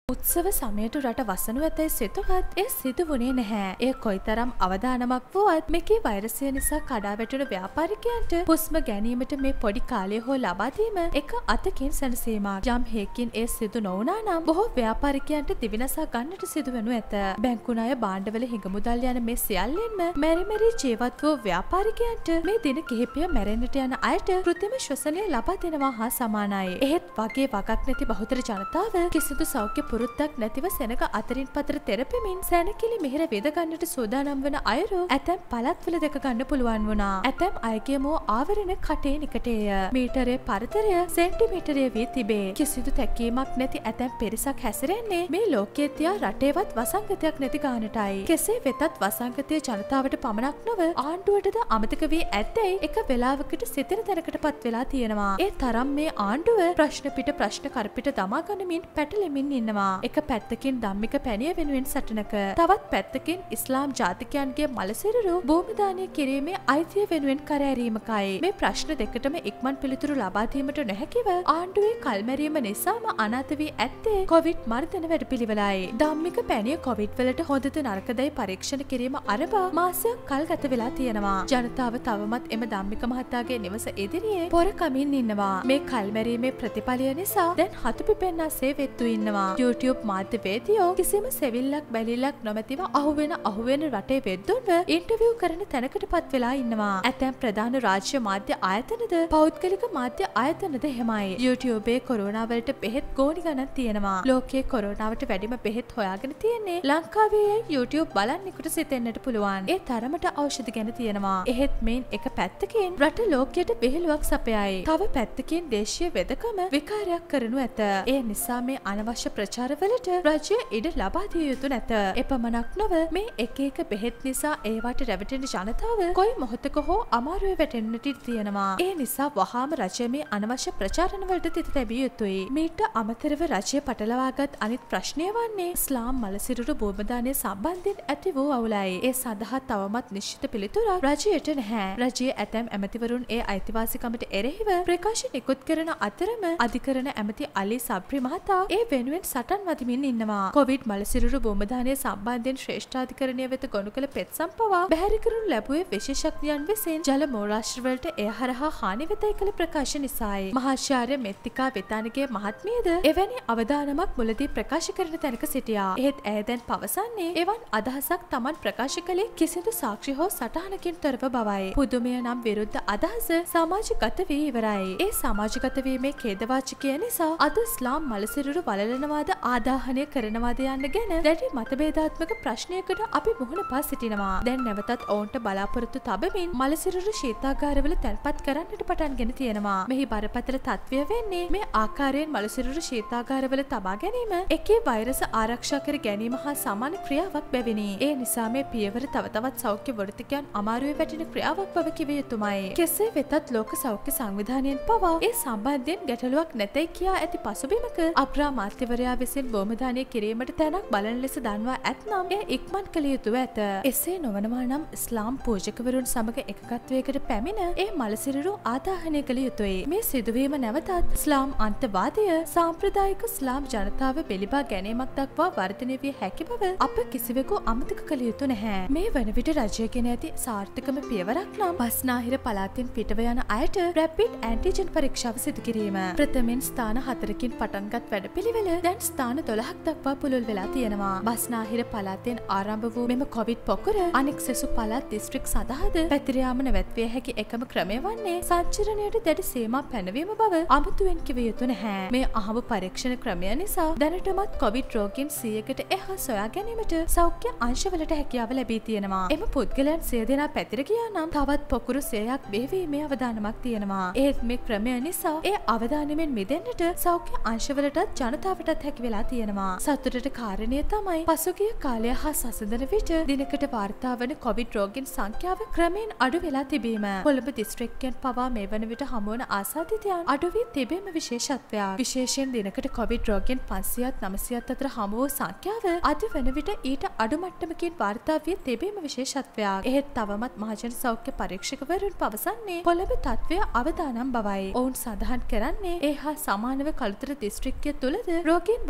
උත්සව සමයට රට වසනු ඇතැයි සිතුවත් එය සිදු වුණේ නැහැ. එය කොයිතරම් අවදානමක් වුවත් මෙකී වෛරසය නිසා කඩා වැටුණු ව්‍යාපාරිකයන්ට හුස්ම ගැනීමට මේ පොඩි කාලය හෝ ලබා දීම එක අතකින් සැනසීමක්. යම් හේකින් එය සිදු නොවුණා නම් බොහෝ ව්‍යාපාරිකයන්ට දිවිනසා ගන්නට සිදු වෙනු ඇත. බැංකු ණය, භාණ්ඩවල හිඟමුදල් යන මේ සියල්ලෙන්ම මෙරි ජීවත් වූ ව්‍යාපාරිකයන්ට මේ දින කිහිපය මැරෙන්නට යන අයට කෘත්‍රිම ශ්වසනය ලබා දෙනවා හා සමානයි. එහෙත් වගේ වගක් නැති බහුතර ජනතාව කිසිදු සෞඛ්‍ය පුරුද්දක් නැතිව සෙනග අතරින් පතර තෙරපෙමින් සැනකිලි මිහිර වේද ගන්නට සූදානම් වන අයරු ඇතැම් පළත්වල දැක ගන්න පුළුවන් වුණා. ඇතැම් අයගේ මෝ ආවරණ කටේ නිකටේය. මීටරයේ පරතරය සෙන්ටිමීටරය වී තිබේ. කිසිදු තැකීමක් නැති ඇතැම් පිරිසක් හැසිරෙන්නේ මේ ලෝකයේ තියා රටේවත් වසංගතයක් නැති ගානටයි. කෙසේ වෙතත් වසංගතය ජනතාවට පමණක් නොව ආණ්ඩුවටද අමතක වී ඇත්තැයි එක වෙලාවකට සිතෙන තැනකටපත් වෙලා තියෙනවා. ඒ තරම් මේ ආණ්ඩුව ප්‍රශ්න පිට ප්‍රශ්න කරපිට දමා ගනිමින් පැටලෙමින් ඉන්නවා. එක පැත්තකින් ධම්මික පැණිය වෙනුවෙන් සටනක, තවත් පැත්තකින් ඉස්ලාම් ජාතිකයන්ගේ මලසිරුරු භූමිදානය කිරීමේ අයිතිය වෙනුවෙන් කරෑරීමකයි. මේ ප්‍රශ්න දෙකටම ඉක්මන් පිළිතුරු ලබා දීමට නොහැකිව ආණ්ඩුවේ කල්මැරීම නිසාම අනාථ වී ඇත්තේ කොවිඩ් මර්ධන වැඩපිළිවෙලයි. ධම්මික පැණිය කොවිඩ් වලට හොඳද නරකදයි පරීක්ෂණ කිරීම අරබා මාසයක් කල් ගත වෙලා තියෙනවා. ජනතාව තවමත් එම ධම්මික මහතාගේ නිවස ඉදිරියේ පොර කමින් ඉන්නවා. මේ කල්මැරීමේ ප්‍රතිඵලය නිසා දැන් හතු පිපෙන්නාසේ වෙත්තු ඉන්නවා. YouTube මාධ්‍යවේදියෝ කිසිම සෙවිල්ලක් බැලිල්ලක් නොමැතිව අහුවෙන රටේ වෙද්දුන්ව ඉන්ටර්විව් කරන තැනකටපත් වෙලා ඉන්නවා. ඇතැම් ප්‍රධාන රාජ්‍ය මාධ්‍ය ආයතනද පෞද්ගලික මාධ්‍ය ආයතනද එහෙමයි. YouTubeේ කොරෝනා වලට බෙහෙත් ගෝණි ගණන් තියෙනවා. ලෝකයේ කොරෝනාවට වැඩිම බෙහෙත් හොයාගෙන තියෙන්නේ ලංකාවේ. YouTube බලන්නෙකුට සිතෙන්නට පුළුවන්. ඒ තරමට ඖෂධ ගැන තියෙනවා. එහෙත් මේන් එක පැත්තකින් රට ලෝකයට බෙහෙළුවක් සපයයි. තව පැත්තකින් දේශීය වෙදකම විකාරයක් කරනු ඇත. ඒ නිසා මේ අනවශ්‍ය ප්‍රචාරවලට රජය ඉඩ ලබා දිය යුතු නැත. එපමණක් නොව මේ එක එක බෙහෙත් නිසා ඒවට රැවටෙන ජනතාව කොයි මොහොතක හෝ අමාරුවේ වැටෙන්නට තියෙනවා. ඒ නිසා වහාම රජය මේ අනවශ්‍ය ප්‍රචාරණවලට තිත තැබිය යුතුයි. මීට අමතරව රජය පටලවාගත් අනිත් ප්‍රශ්නය වන්නේ ඉස්ලාම් මලසිරුරු භූමදානය සම්බන්ධයෙන් ඇති වූ අවුලයි. ඒ සඳහා තවමත් නිශ්චිත පිළිතුරක් රජයට නැහැ. රජයේ ඇතැම් ඇමතිවරුන් ඒ අයිතිවාසිකමට එරෙහිව ප්‍රකාශ නිකුත් කරන අතරම අධිකරණ ඇමති අලි සබ්රි මහතා ඒ වෙනුවෙන් සටන් වදිමින් ඉන්නවා. කොවිඩ් මලසිරුරු භූමදානය සම්බන්ධයෙන් ශ්‍රේෂ්ඨාධිකරණය වෙත ගොනු කළ පෙත්සම් පවා බැහැර කරනු ලැබුවේ විශේෂඥයන් විසින් ජල මූලාශ්‍රවලට එය හරහා හානි වෙතයි කළ ප්‍රකාශ නිසායි. මහාචාර්ය මෙත්තිකා වෙතානගේ මහත්මියද එවැනි අවදානමක් මුලදී ප්‍රකාශ කරන තැනක සිටියා. එහෙත් ඇය දැන් පවසන්නේ එවන් අදහසක් Taman ප්‍රකාශ කළේ කිසිදු සාක්ෂි හෝ සටහනකින් තොරව බවයි. පුදුමය නම් විරුද්ධ අදහස සමාජගත වී ඉවරයි. ඒ සමාජගත වීමේ ඛේදවාචකය නිසා අද ඉස්ලාම් මලසිරුරු වලලනවාද ආදාහනය කරනවාද යන්න ගැන දැඩි මතභේදාත්මක ප්‍රශ්නයකට අපි මුහුණ පා සිටිනවා. දැන් නැවතත් ඔවුන්ට බලාපොරොත්තු තබමින් මලසිරුරු ශීතාගාරවල තැන්පත් කරන්නට පටන්ගෙන තියෙනවා. මෙහි බරපතල තත්ත්වය වෙන්නේ මේ ආකාරයෙන් මලසිරුරු ශීතාගාරවල තබා ගැනීම එකේ වෛරස ආරක්ෂා කර ගැනීම හා සමාන ක්‍රියාවක් බැවිනි. ඒ නිසා මේ පියවර තව තවත් සෞඛ්‍ය වෘත්තිකයන් අමාරුවේ වැටෙන ක්‍රියාවක් බව කිව යුතුමයි. කෙසේ වෙතත් ලෝක සෞඛ්‍ය සංවිධානයෙන් පවා ඒ සම්බන්ධයෙන් ගැටලුවක් නැතයි කියා ඇති පසුබිමක අග්‍රාමාත්‍යවරයා විසින් භූමදානය කිරීමට තැනක් බලන ලෙස දන්වා ඇතනම් එය ඉක්මන් කළ යුතුව ඇත. එසේ නොවනවා නම් ඉස්ලාම් පූජකවරුන් සමග එකගත්වයකට පැමිණ ඒ මලසිරුරු ආදාහනය කළ යුතුයි. මේ සිදුවීම නැවතත් ඉස්ලාම් අන්තවාදය සාම්ප්‍රදායික ඉස්ලාම් ජනතාව පිළිබා ගැනීමක් දක්වා වර්ධනය විය හැකි බව අප කිසිවෙකු අමතක කළ යුතු නැහැ. මේ වන විට රජය ගෙන ඇති සාර්ථකම පියවරක් නම් බස්නාහිර පළාතින් පිටව යන අයට රැපිඩ් ඇන්ටිජන් පරීක්ෂාව සිදු කිරීම. ප්‍රථමයෙන් ස්ථාන 4කින් පටන්ගත් වැඩපිළිවෙල දැන් ස්ථාන 12ක් දක්වා පුළුල් වෙලා තියෙනවා. බස්නාහිර පළාතෙන් ආරම්භ වූ මෙම කොවිඩ් පොකුර අනෙක් සෙසු පළාත් දිස්ත්‍රික් සඳහාද පැතිර යාම නැවැත්විය හැකි එකම ක්‍රමය වන්නේ සංචරණයට දැඩි සීමා පැනවීම බව අමුතුවෙන් කිව යුතු නැහැ. මේ අහඹ පරීක්ෂණ ක්‍රමය නිසා දැනටමත් කොවිඩ් රෝගීන් 100කට එහා සොයා ගැනීමට සෞඛ්‍ය අංශවලට හැකියාව ලැබී තියෙනවා. එම පුද්ගලයන් 100 දෙනා පැතිර ගියා නම් තවත් පොකුරු 100ක් බිහිවීමේ අවදානමක් තියෙනවා. ඒත් මේ ක්‍රමය නිසා ඒ අවදානමෙන් මිදෙන්නට සෞඛ්‍ය අංශවලටත් ජනතාවටත් හැකි වෙලා තියෙනවා. සතුටට කාරණය තමයි පසුගිය කාලය හා සසඳන විට දිනකට වාර්තා වන කොවිඩ් රෝගීන් සංඛ්‍යාව ක්‍රමයෙන් අඩු වෙලා තිබීම. කොළඹ දිස්ත්‍රික්කයන් පවා මේ වන විට හමුවන ආසාදිතයන් අඩු වී තිබීම විශේෂත්වයක්. විශේෂයෙන් දිනකට කොවිඩ් රෝගීන් 500ත් 900ත් අතර හමු වූ සංඛ්‍යාව අද වන විට ඊට අඩු මට්ටමකින් වාර්තා වී තිබීම විශේෂත්වයක්. එහෙත් තවමත් මහජන සෞඛ්‍ය පරීක්ෂකවරුන් පවසන්නේ කොළඹ තත්ත්වය අවදානම් බවයි. ඔවුන් සඳහන් කරන්නේ ඒ හා සමානව කළුතර දිස්ත්‍රික්කය තුළද රෝගීන්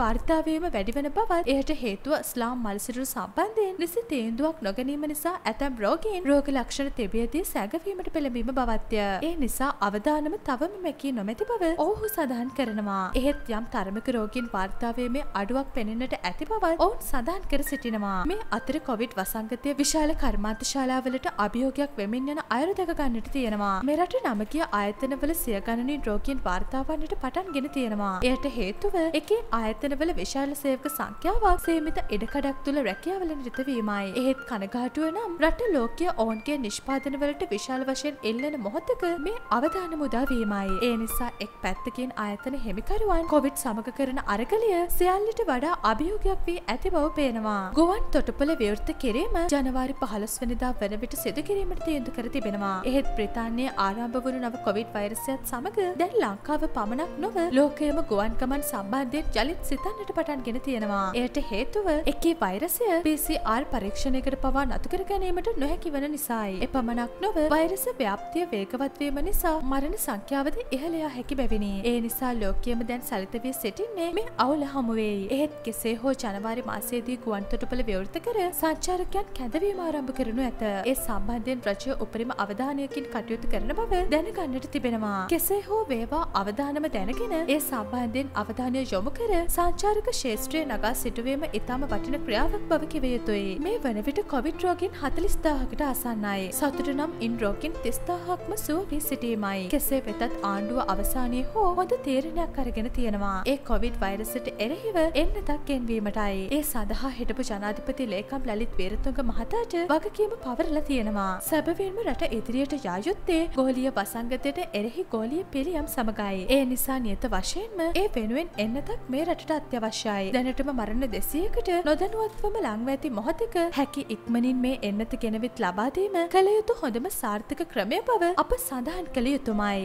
වාර්තාවීම වැඩි වෙන බවත් එයට හේතුව ස්ලාම් මල්සිරුරු සම්බන්ධයෙන් නිසි තීන්දුවක් නොගැනීම නිසා ඇතැම් රෝගීන් රෝග ලක්ෂණ තිබියදී සැඟවීමට පෙළඹීම බවත්ය. ඒ නිසා අවදානම තවම මැකී නොමැති බව ඔවුහු සඳහන් කරනවා. එහෙත් යම් තරමක රෝගීන් වාර්තාවීමේ අඩුවක් පෙනෙන්නට ඇති බවත් ඔවුන් සඳහන් කර සිටිනවා. මේ අතර කොවිඩ් වසංගතය විශාල කර්මාන්තශාලාවලට අභියෝගයක් වෙමින් යන අයුරු දැක ගන්නට තියෙනවා. මෙරට නමගිය ආයතනවල සිය ගණනින් රෝගීන් වාර්තා වන්නට පටන්ගෙන තියෙනවා. එයට හේතුව එකේ ආයතනවල විශාල සේවක සංඛ්‍යාවක් සීමිත ඉඩකඩක් තුල රැකියාවල නිරත වීමයි. එහෙත් කනගාටුව නම් රට ලෝකීය ඔවුන්ගේ නිෂ්පාදනවලට විශාල වශයෙන් එල්ලෙන මොහොතක මේ අවදානම උදා වීමයි. ඒ නිසා එක් පැත්තකින් ආයතන හිමිකරුවන් කොවිඩ් සමග කරන අරගලය සියල්ලට වඩා අභියෝගයක් වී ඇති බව පේනවා. ගුවන් තොටුපළ විවෘත කිරීම ජනවාරි 15 වෙනිදා වන විට සිදු කිරීමට තීන්දුව කර තිබෙනවා. එහෙත් බ්‍රිතාන්‍යයේ ආරම්භ වුණු නව කොවිඩ් වෛරසයත් සමග දැන් ලංකාව පමණක් නොව ලෝකයේම ගුවන් ගමන් සම්බන්ධයෙන් යලිත් සිතන්නට පටන්ගෙන තියෙනවා. එයට හේතුව එකී වෛරසය PCR පරීක්ෂණයකට පවා නතු කර ගැනීමට නොහැකි වන නිසායි. එපමණක් නොව වෛරස ව්‍යාප්තිය වේගවත් වීම නිසා මරණ සංඛ්‍යාවද ඉහළ යා හැකි බැවිනි. ඒ නිසා ලෝකයේම දැන් සලිත වී සිටින්නේ මේ අවුල හමු වෙයි. එහෙත් කෙසේ හෝ ජනවාරි මාසයේදී ගුවන් තොටුපළ විවෘත කර සංචාරකයන් කැඳවීම ආරම්භ කරනු ඇත. ඒ සම්බන්ධයෙන් රජය උපරිම අවධානයකින් කටයුතු කරන බව දැනගන්නට තිබෙනවා. කෙසේ හෝ වේවා අවධානම දැනගෙන ඒ සම්බන්ධයෙන් අවධානය යොමු කර සංචාරක ක්ෂේත්‍රයේ නගා සිටුවීම ඉතාම වටින ක්‍රියාවක් බව කිව යුතුයි. මේ වන විට කොවිඩ් රෝගීන් 40000කට ආසන්නයි. සතුට නම් ඉන් රෝගීන් 30000ක්ම සුව වී සිටීමයි. කෙසේ වෙතත් ආණ්ඩුව අවසානයේ හෝ හොඳ තීරණයක් අරගෙන තියෙනවා. ඒ කොවිඩ් වෛරසයට එරෙහිව එන්නතක් ගෙන්වීමටයි. ඒ සඳහා හිටපු ජනාධිපති ලේකම් ලලිත් වීරතුංග මහතාට වගකීම පවරලා තියෙනවා. සැබවින්ම රට ඉදිරියට යා යුත්තේ ගෝලීය වසංගතයට එරෙහි ගෝලීය පිළියම් සමගයි. ඒ නිසා නියත වශයෙන්ම ඒ වෙනුවෙන් එන්නතක් මේ රටට අත්‍යවශ්‍යයි. දැනටම මරණ 200කට නොදැනුවත්වම ලංව ඇති මොහොතක හැකි ඉක්මනින් මේ එන්නත ගෙනවිත් ලබා දීම කළ යුතු හොඳම සාර්ථක ක්‍රමය බව අප සඳහන් කළ යුතුමයි.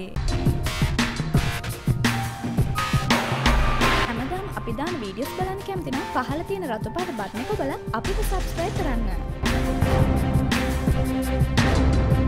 හැමදාම අපි දාන වීඩියෝස් බලන්න කැමති නම් පහළ තියෙන රතු පාට බටන් එක ඔබලා අපිට සබ්ස්ක්‍රයිබ් කරන්න.